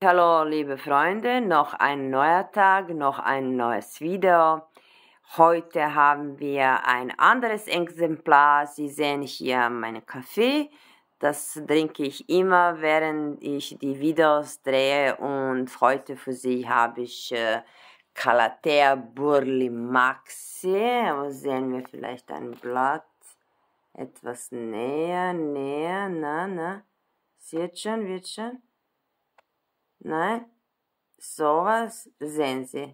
Hallo liebe Freunde, noch ein neuer Tag, noch ein neues Video. Heute haben wir ein anderes Exemplar. Sie sehen hier meinen Kaffee. Das trinke ich immer, während ich die Videos drehe, und heute für Sie habe ich Calathea Burli Maxi. Sehen wir vielleicht ein Blatt etwas näher, na, wird schon. Nein, sowas sehen Sie.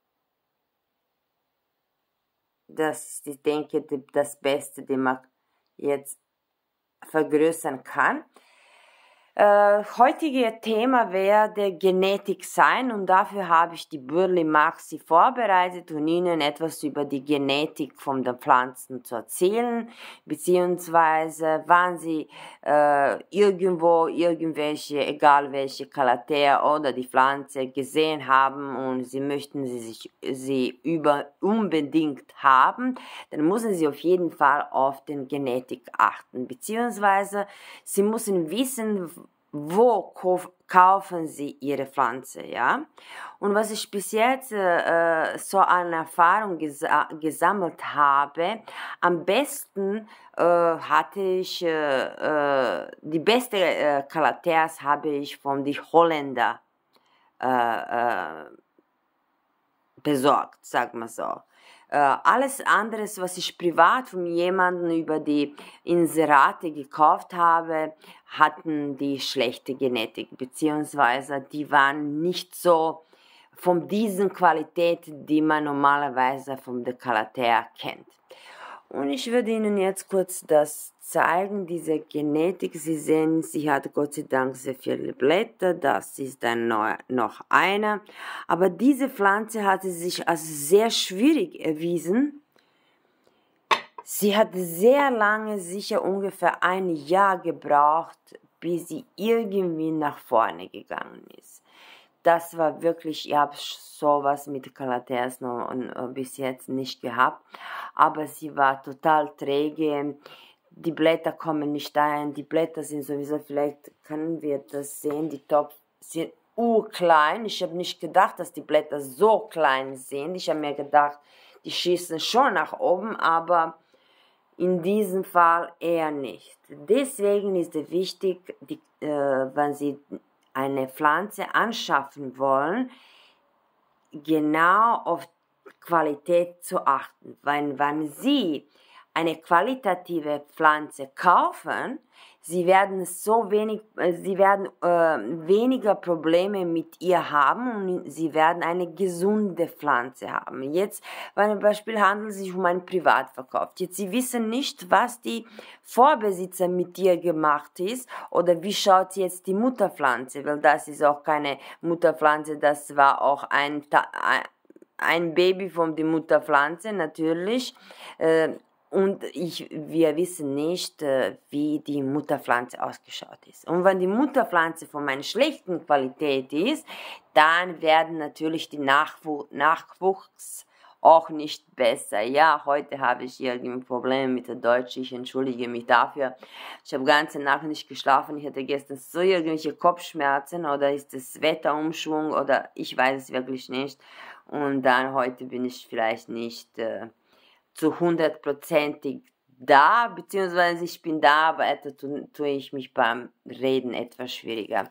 Das ist, ich denke, das Beste, das man jetzt vergrößern kann. Heutige Thema werde Genetik sein, und dafür habe ich die Burli Maxi vorbereitet, um Ihnen etwas über die Genetik von den Pflanzen zu erzählen, beziehungsweise wann Sie irgendwo irgendwelche, egal welche Calathea oder die Pflanze gesehen haben und Sie möchten sie unbedingt haben, dann müssen Sie auf jeden Fall auf den Genetik achten, beziehungsweise Sie müssen wissen, wo kaufen Sie Ihre Pflanze, ja? Und was ich bis jetzt so an Erfahrung gesammelt habe, am besten hatte ich, die beste Calatheas habe ich von den Holländer besorgt, sagen wir so. Alles anderes, was ich privat von jemandem über die Inserate gekauft habe, hatten die schlechte Genetik, beziehungsweise die waren nicht so von diesen Qualität, die man normalerweise von der Calathea kennt. Und ich würde Ihnen jetzt kurz das zeigen, diese Genetik. Sie sehen, sie hat Gott sei Dank sehr viele Blätter, das ist dann noch einer. Aber diese Pflanze hatte sich als sehr schwierig erwiesen. Sie hat sehr lange, sicher ungefähr ein Jahr gebraucht, bis sie irgendwie nach vorne gegangen ist. Das war wirklich, ich habe sowas mit Calatheas noch bis jetzt nicht gehabt, aber sie war total träge, die Blätter kommen nicht ein, die Blätter sind sowieso, vielleicht können wir das sehen, die Topf sind urklein. Ich habe nicht gedacht, dass die Blätter so klein sind, ich habe mir gedacht, die schießen schon nach oben, aber in diesem Fall eher nicht. Deswegen ist es wichtig, wenn Sie eine Pflanze anschaffen wollen, genau auf Qualität zu achten. Weil wenn Sie eine qualitative Pflanze kaufen, Sie werden weniger Probleme mit ihr haben, und Sie werden eine gesunde Pflanze haben. Jetzt, bei einem Beispiel handelt es sich um einen Privatverkauf. Jetzt, Sie wissen nicht, was die Vorbesitzer mit ihr gemacht ist, oder wie schaut jetzt die Mutterpflanze, weil das ist auch keine Mutterpflanze, das war auch ein Baby von der Mutterpflanze, natürlich. Und wir wissen nicht, wie die Mutterpflanze ausgeschaut ist. Und wenn die Mutterpflanze von einer schlechten Qualität ist, dann werden natürlich die Nachwuchs auch nicht besser. Ja, heute habe ich irgendwie Probleme mit der Deutsch, ich entschuldige mich dafür. Ich habe ganze Nacht nicht geschlafen, ich hatte gestern so irgendwelche Kopfschmerzen, oder ist es Wetterumschwung, oder ich weiß es wirklich nicht. Und dann heute bin ich vielleicht nicht zu 100%ig da, beziehungsweise ich bin da, aber tue ich mich beim Reden etwas schwieriger.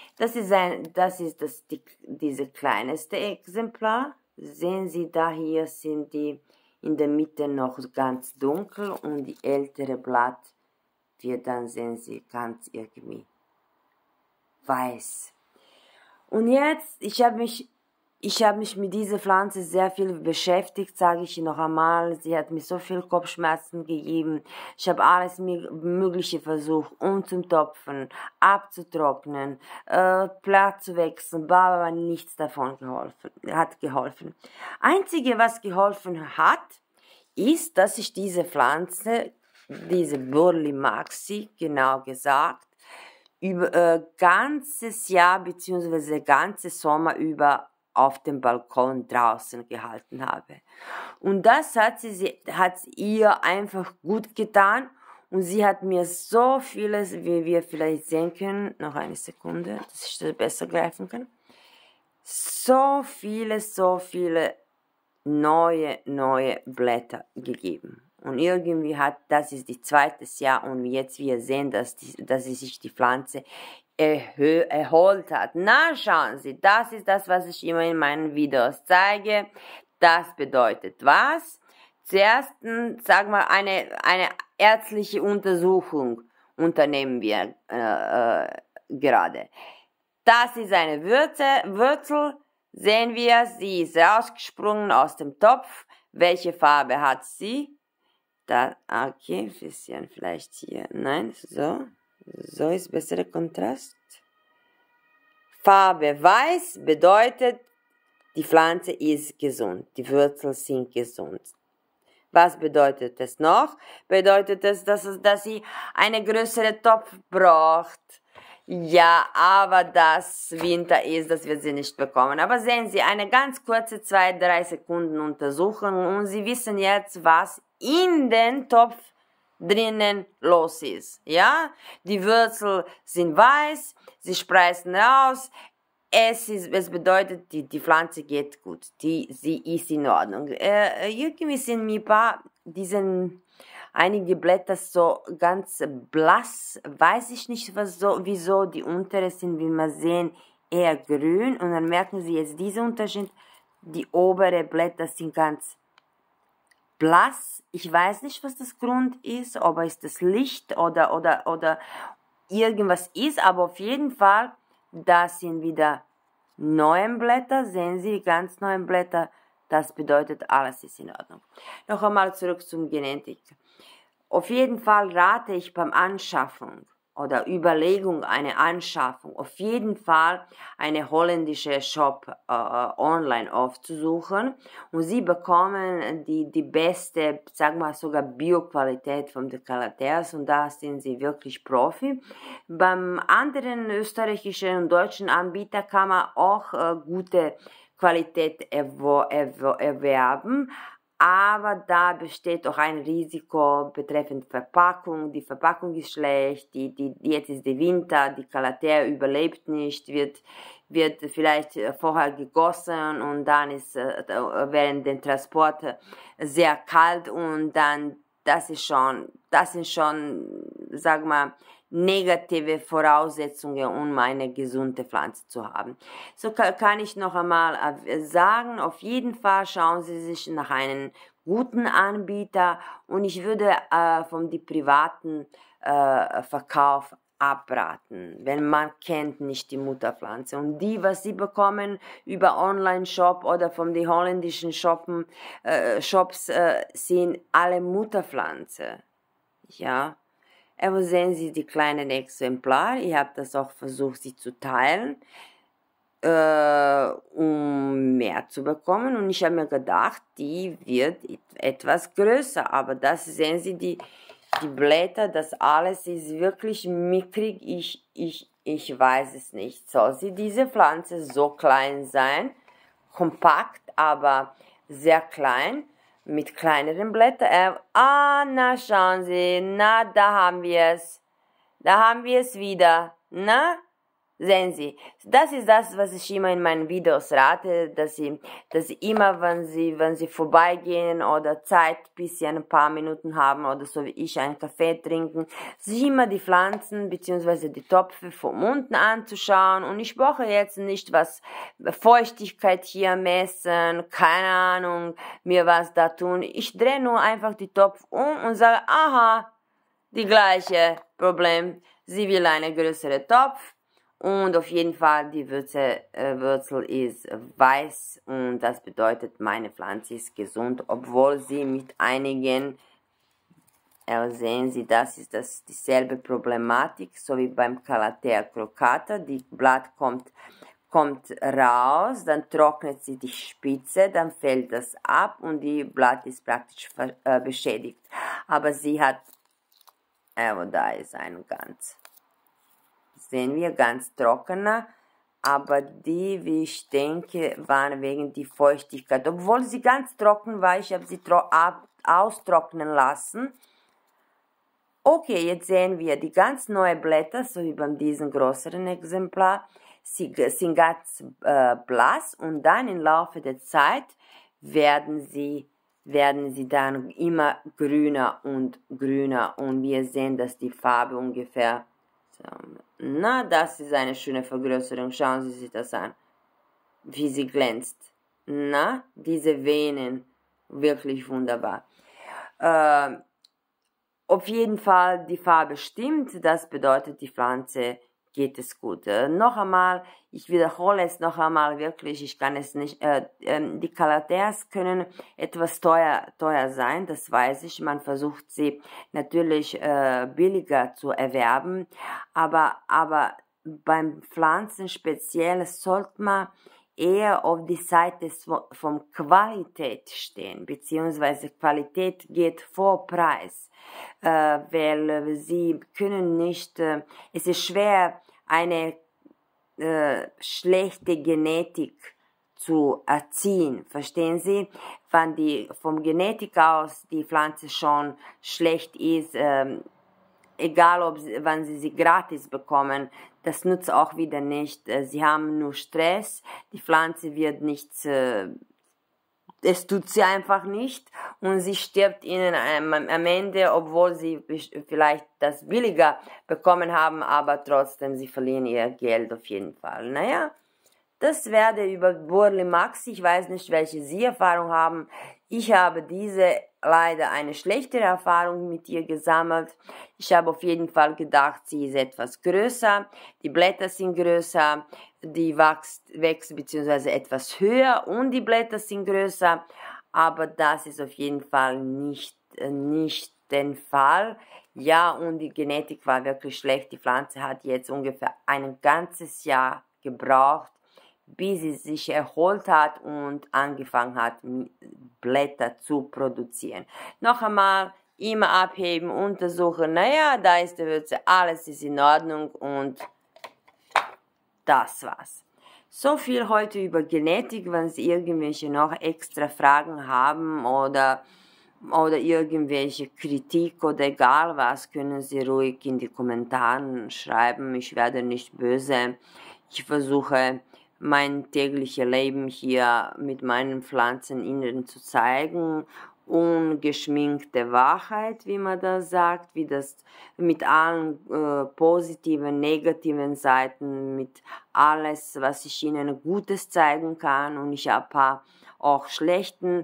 Diese kleinste Exemplar. Sehen Sie, da hier sind die in der Mitte noch ganz dunkel, und die ältere Blatt wird dann, sehen Sie, ganz irgendwie weiß. Und jetzt, ich habe mich mit dieser Pflanze sehr viel beschäftigt, sage ich noch einmal. Sie hat mir so viel Kopfschmerzen gegeben. Ich habe alles Mögliche versucht, umzutopfen, abzutrocknen, Platz zu wechseln, aber nichts davon hat geholfen. Einzige, was geholfen hat, ist, dass ich diese Pflanze, diese Burli Maxi, genau gesagt, über ganzes Jahr bzw. ganze Sommer über auf dem Balkon draußen gehalten habe. Und das hat ihr einfach gut getan, Und sie hat mir so vieles, wie wir vielleicht sehen können, noch eine Sekunde, dass ich das besser greifen kann, so viele neue Blätter gegeben. Und irgendwie das ist die zweites Jahr und jetzt wir sehen, dass sich die Pflanze erholt hat. Na, schauen Sie, das ist das, was ich immer in meinen Videos zeige. Das bedeutet was? Zuerst, sagen wir, eine ärztliche Untersuchung unternehmen wir gerade. Das ist eine Wurzel, sehen wir, sie ist rausgesprungen aus dem Topf. Welche Farbe hat sie? Da, okay, ein bisschen vielleicht hier, nein, so ist besserer Kontrast. Farbe weiß bedeutet, die Pflanze ist gesund, die Wurzeln sind gesund. Was bedeutet es noch? Bedeutet es, dass sie eine größere Topf braucht. Ja, aber das Winter ist, dass wir sie nicht bekommen. Aber sehen Sie, eine ganz kurze 2-3 Sekunden Untersuchung und Sie wissen jetzt, was in den Topf drinnen los ist. Ja, die Wurzeln sind weiß, sie sprießen raus. Es bedeutet, die Pflanze geht gut, sie ist in Ordnung. Irgendwie sind mir einige Blätter so ganz blass, weiß ich nicht, wieso, die unteren sind, wie man sehen, eher grün. Und dann merken Sie jetzt diesen Unterschied, die oberen Blätter sind ganz blass. Ich weiß nicht, was das Grund ist, ob es das Licht oder irgendwas ist, aber auf jeden Fall, das sind wieder neue Blätter, sehen Sie, ganz neue Blätter, das bedeutet, alles ist in Ordnung. Noch einmal zurück zum Genetik. Auf jeden Fall rate ich beim Anschaffung oder Überlegung einer Anschaffung, auf jeden Fall eine holländische Shop online aufzusuchen und Sie bekommen die beste, sagen wir sogar Bioqualität von den Calatheas und da sind Sie wirklich Profi. Beim anderen österreichischen und deutschen Anbieter kann man auch gute Qualität erwerben. Aber da besteht auch ein Risiko betreffend Verpackung. Die Verpackung ist schlecht, jetzt ist der Winter, die Calathea überlebt nicht, wird vielleicht vorher gegossen und dann ist während dem Transport sehr kalt und dann, das sind schon, sag mal, negative Voraussetzungen, um eine gesunde Pflanze zu haben. So kann ich noch einmal sagen, auf jeden Fall schauen Sie sich nach einem guten Anbieter und ich würde vom die privaten Verkauf abraten, wenn man kennt nicht die Mutterpflanze. Und die, was Sie bekommen über Online-Shop oder von den holländischen Shops, sind alle Mutterpflanze. Ja. Aber sehen Sie die kleinen Exemplare, ich habe das auch versucht, sie zu teilen, um mehr zu bekommen. Und ich habe mir gedacht, die wird etwas größer. Aber das sehen Sie, die Blätter, das alles ist wirklich mickrig. Ich weiß es nicht. Soll sie diese Pflanze so klein sein? Kompakt, aber sehr klein. Mit kleineren Blättern. Na schauen Sie, na, da haben wir es. Da haben wir es wieder. Na, sehen Sie, das ist das, was ich immer in meinen Videos rate, dass Sie immer, wenn Sie vorbeigehen oder Zeit, bis Sie ein paar Minuten haben oder so wie ich einen Kaffee trinken, sich immer die Pflanzen bzw. die Töpfe von unten anzuschauen und ich brauche jetzt nicht was Feuchtigkeit hier messen, keine Ahnung, mir was da tun. Ich drehe nur einfach die Topf um und sage, aha, die gleiche Problem, sie will eine größere Topf. Und auf jeden Fall, die Wurzel ist weiß und das bedeutet, meine Pflanze ist gesund, obwohl sie mit einigen, sehen Sie, das ist dieselbe Problematik, so wie beim Calathea crocata, die Blatt kommt raus, dann trocknet sie die Spitze, dann fällt das ab und die Blatt ist praktisch beschädigt. Aber sie hat, da ist ein ganz, sehen wir, ganz trockener, aber die, wie ich denke, waren wegen die Feuchtigkeit. Obwohl sie ganz trocken war, ich habe sie austrocknen lassen. Okay, jetzt sehen wir die ganz neuen Blätter, so wie bei diesem größeren Exemplar. Sie sind ganz blass und dann im Laufe der Zeit werden sie dann immer grüner und grüner und wir sehen, dass die Farbe ungefähr, na, das ist eine schöne Vergrößerung, schauen Sie sich das an, wie sie glänzt. Na, diese Venen, wirklich wunderbar. Auf jeden Fall, die Farbe stimmt, das bedeutet, die Pflanze geht es gut. Noch einmal, ich wiederhole es noch einmal wirklich, ich kann es nicht, die Calatheas können etwas teuer sein, das weiß ich, man versucht sie natürlich billiger zu erwerben, aber beim Pflanzen speziell sollte man eher auf die Seite von Qualität stehen, beziehungsweise Qualität geht vor Preis, weil sie können nicht, es ist schwer, eine schlechte Genetik zu erziehen, verstehen Sie? Wenn die vom Genetik aus die Pflanze schon schlecht ist, egal wann sie gratis bekommen, das nutzt auch wieder nicht. Sie haben nur Stress, die Pflanze wird nichts, es tut sie einfach nicht und sie stirbt ihnen am Ende, obwohl sie vielleicht das billiger bekommen haben, aber trotzdem, sie verlieren ihr Geld auf jeden Fall. Naja, das werde über Burle Max, ich weiß nicht, welche Sie Erfahrung haben. Ich habe leider eine schlechtere Erfahrung mit ihr gesammelt. Ich habe auf jeden Fall gedacht, sie ist etwas größer, die Blätter sind größer, die wächst bzw. etwas höher und die Blätter sind größer, aber das ist auf jeden Fall nicht der Fall. Ja, und die Genetik war wirklich schlecht. Die Pflanze hat jetzt ungefähr ein ganzes Jahr gebraucht, bis sie sich erholt hat und angefangen hat, Blätter zu produzieren. Noch einmal, immer abheben, untersuchen, naja, da ist die Würze, alles ist in Ordnung und das war's. So viel heute über Genetik. Wenn Sie irgendwelche noch extra Fragen haben oder irgendwelche Kritik oder egal was, können Sie ruhig in die Kommentare schreiben. Ich werde nicht böse. Ich versuche, mein tägliches Leben hier mit meinen Pflanzen Ihnen zu zeigen. Ungeschminkte Wahrheit, wie man das sagt, wie das mit allen positiven, negativen Seiten, mit alles, was ich Ihnen Gutes zeigen kann. Und ich habe ein paar auch schlechtere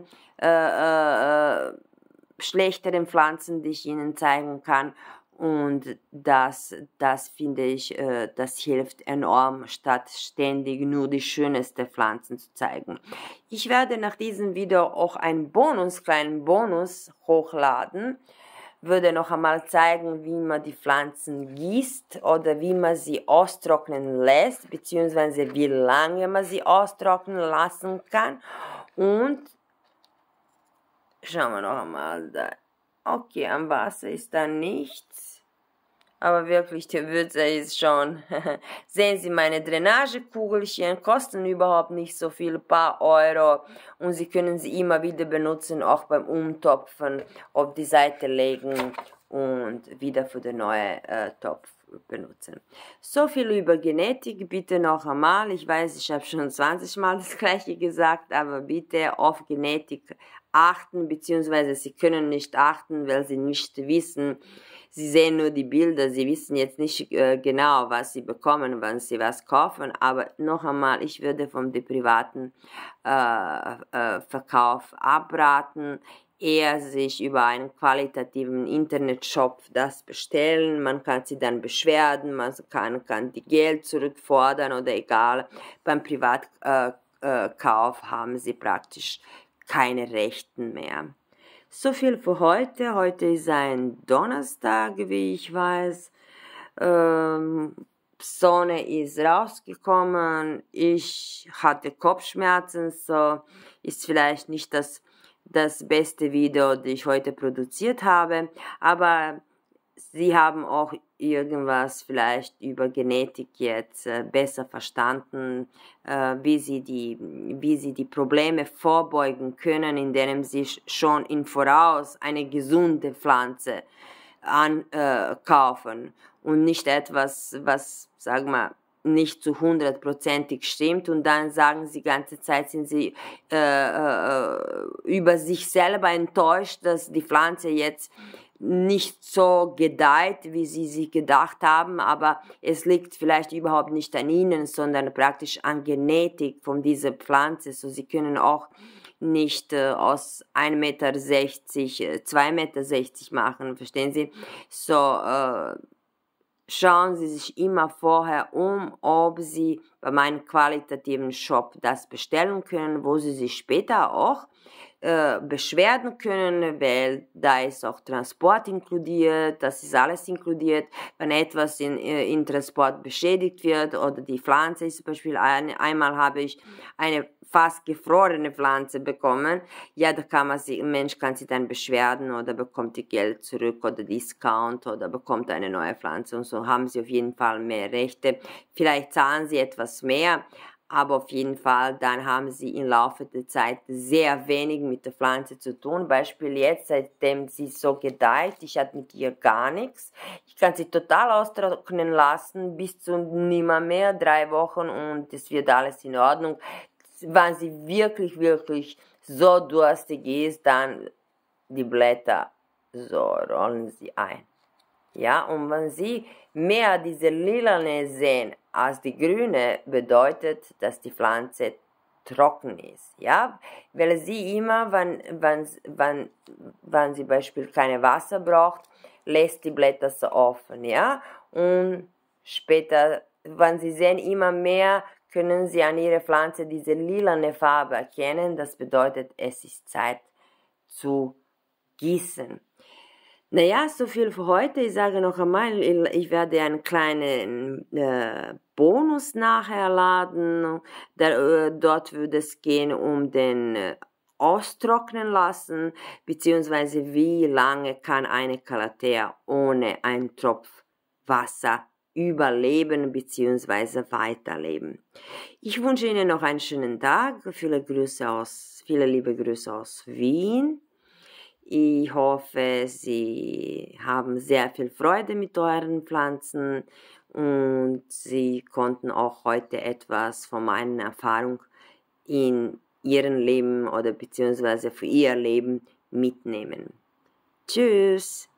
Pflanzen, die ich Ihnen zeigen kann. Und das finde ich, das hilft enorm, statt ständig nur die schönsten Pflanzen zu zeigen. Ich werde nach diesem Video auch einen kleinen Bonus hochladen. Würde noch einmal zeigen, wie man die Pflanzen gießt oder wie man sie austrocknen lässt, beziehungsweise wie lange man sie austrocknen lassen kann. Und schauen wir noch einmal da. Okay, am Wasser ist da nichts, aber wirklich, die Würze ist schon, sehen Sie, meine Drainagekugelchen kosten überhaupt nicht so viel, paar Euro, und Sie können sie immer wieder benutzen, auch beim Umtopfen, auf die Seite legen und wieder für den neuen Topf benutzen. So viel über Genetik, bitte noch einmal, ich weiß, ich habe schon 20 Mal das gleiche gesagt, aber bitte auf Genetik achten, beziehungsweise Sie können nicht achten, weil Sie nicht wissen, Sie sehen nur die Bilder, Sie wissen jetzt nicht genau, was Sie bekommen, wenn Sie was kaufen, aber noch einmal, ich würde vom privaten Verkauf abraten, eher sich über einen qualitativen Internetshop das bestellen, man kann sie dann beschwerden, man kann die Geld zurückfordern oder egal, beim Privatkauf haben Sie praktisch keine Rechten mehr. So viel für heute. Heute ist ein Donnerstag, wie ich weiß. Sonne ist rausgekommen. Ich hatte Kopfschmerzen, so ist vielleicht nicht das beste Video, das ich heute produziert habe. Aber Sie haben auch irgendwas vielleicht über Genetik jetzt besser verstanden, wie Sie die Probleme vorbeugen können, indem Sie schon im Voraus eine gesunde Pflanze kaufen und nicht etwas, was, sagen wir, nicht zu 100%ig stimmt, und dann sagen sie die ganze Zeit, sind sie über sich selber enttäuscht, dass die Pflanze jetzt nicht so gedeiht, wie sie sich gedacht haben, aber es liegt vielleicht überhaupt nicht an ihnen, sondern praktisch an Genetik von dieser Pflanze. So, sie können auch nicht aus 1,60 Meter 2,60 Meter machen, verstehen Sie? So, schauen Sie sich immer vorher ob Sie bei meinem qualitativen Shop das bestellen können, wo Sie sich später auch beschweren können, weil da ist auch Transport inkludiert, das ist alles inkludiert. Wenn etwas in Transport beschädigt wird oder die Pflanze ist zum Beispiel, einmal habe ich eine fast gefrorene Pflanze bekommen, ja, da kann ein Mensch kann sich dann beschweren oder bekommt die Geld zurück oder Discount oder bekommt eine neue Pflanze, und so haben sie auf jeden Fall mehr Rechte. Vielleicht zahlen sie etwas mehr, aber auf jeden Fall, dann haben sie im Laufe der Zeit sehr wenig mit der Pflanze zu tun. Beispiel jetzt, seitdem sie so gedeiht, ich hatte mit ihr gar nichts. Ich kann sie total austrocknen lassen, bis zu nimmer mehr, 3 Wochen, und es wird alles in Ordnung. Wenn sie wirklich, wirklich so durstig ist, dann die Blätter, so rollen sie ein. Ja, und wenn Sie mehr diese lilane sehen als die grüne, bedeutet, dass die Pflanze trocken ist. Ja, weil sie immer, wenn sie beispielsweise keine Wasser braucht, lässt die Blätter so offen. Ja, und später, wenn Sie sehen immer mehr, können Sie an Ihrer Pflanze diese lilane Farbe erkennen. Das bedeutet, es ist Zeit zu gießen. Naja, so viel für heute. Ich sage noch einmal, ich werde einen kleinen Bonus nachher laden. Dort würde es gehen um den austrocknen lassen, beziehungsweise wie lange kann eine Calathea ohne einen Tropf Wasser überleben beziehungsweise weiterleben. Ich wünsche Ihnen noch einen schönen Tag. Viele liebe Grüße aus Wien. Ich hoffe, Sie haben sehr viel Freude mit euren Pflanzen und Sie konnten auch heute etwas von meiner Erfahrung in Ihrem Leben oder beziehungsweise für Ihr Leben mitnehmen. Tschüss!